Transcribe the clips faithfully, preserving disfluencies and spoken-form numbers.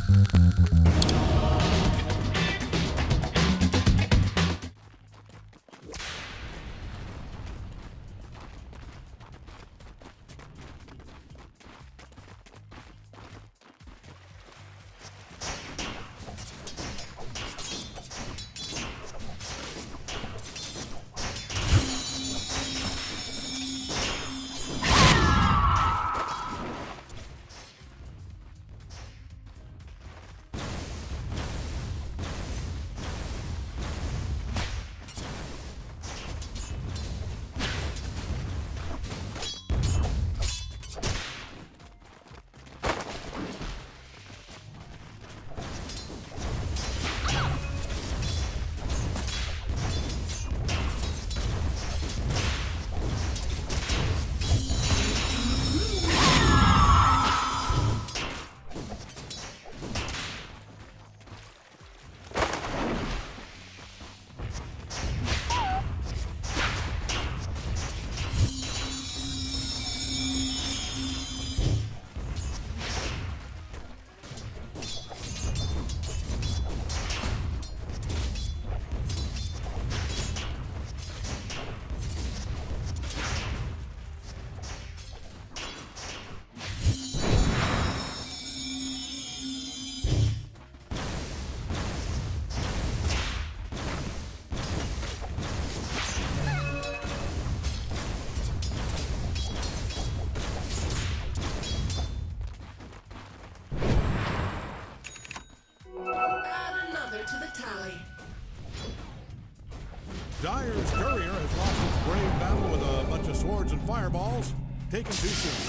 Dire's courier has lost its brave battle with a bunch of swords and fireballs, taken too soon.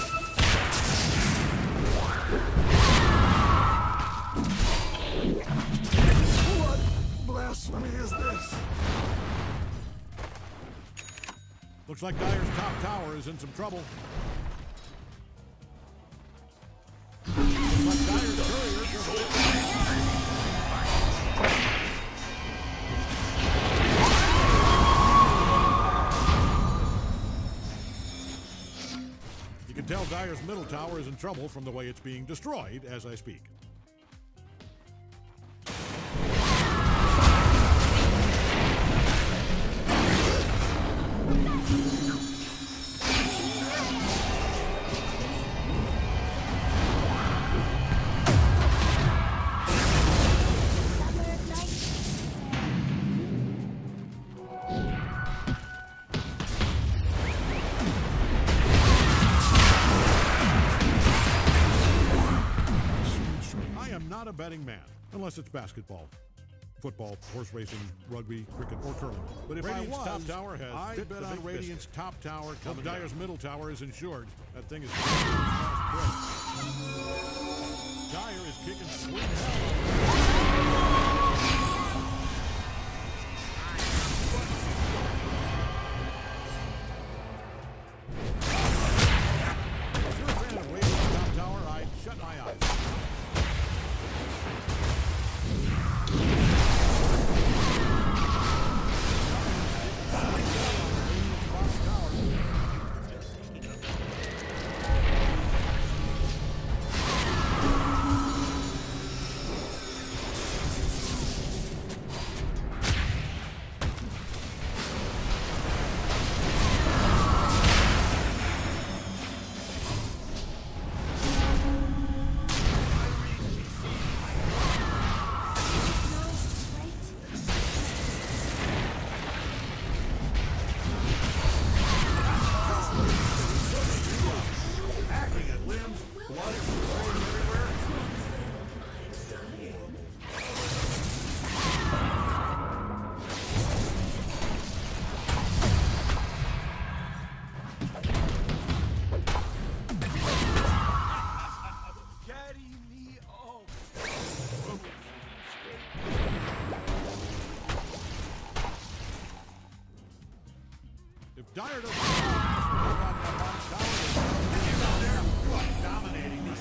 What blasphemy is this? Looks like Dire's top tower is in some trouble. Looks like Dire's courier just You can tell Dire's middle tower is in trouble from the way it's being destroyed as I speak. Not a betting man, unless it's basketball, football, horse racing, rugby, cricket, or curling. But if Radiant's I was, top tower has I'd bet on Radiant's biscuit. top tower. Coming Dire's middle tower is insured. That thing is Dire is kicking sweet hell. If you're a fan of Radiant's top tower, I'd shut my eyes. If Dire doesn't you out there, you are dominating this.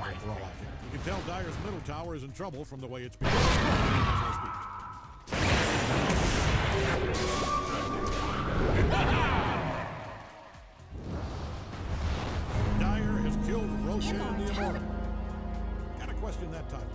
tower for all I care. You can tell Dyer's middle tower is in trouble from the way it's being Dyer has killed Roshan the Immortal. Gotta question that title.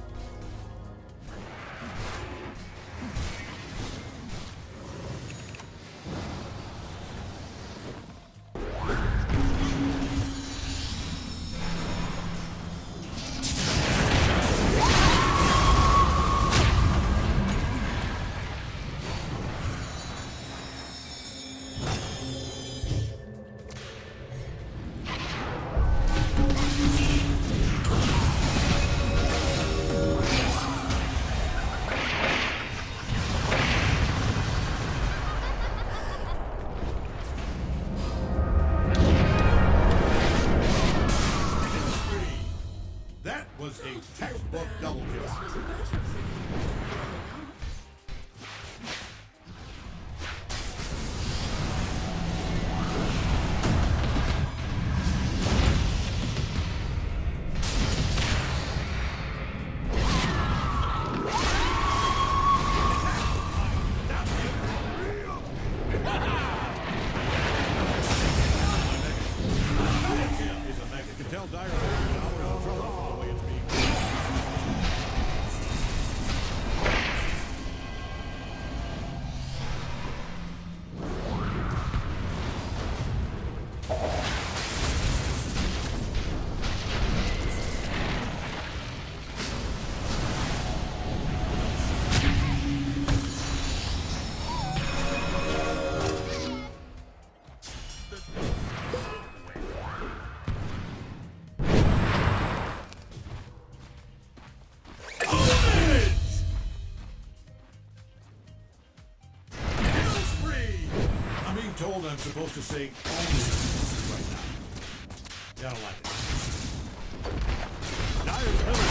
Was a textbook double kill. You can tell Dyer's tower is in trouble the way it's being. Told I'm supposed to say only right now. I don't like it. Dyer's